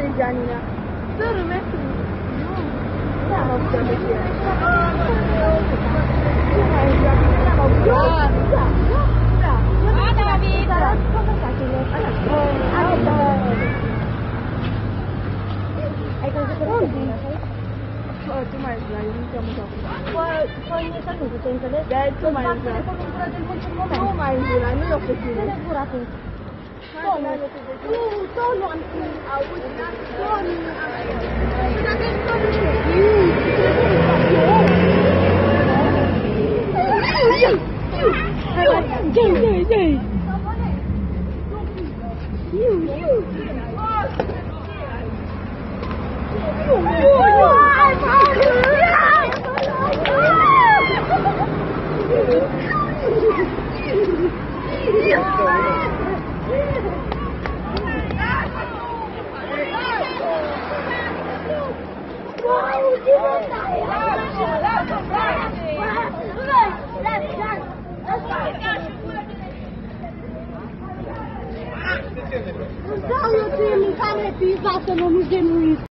mare Gianina. Sără mea. Da, mă putem de ce. Tu mai ești la el, nu te-am uitat. Păi, e să nu te înțelegi? Da, tu mai ești la el. Nu mai ești la el, nu e o chestie. Ce ne-ai curat atunci? Tonu am auzit, Tonu. Dau eu ție mâncare pizza să nu genuiți.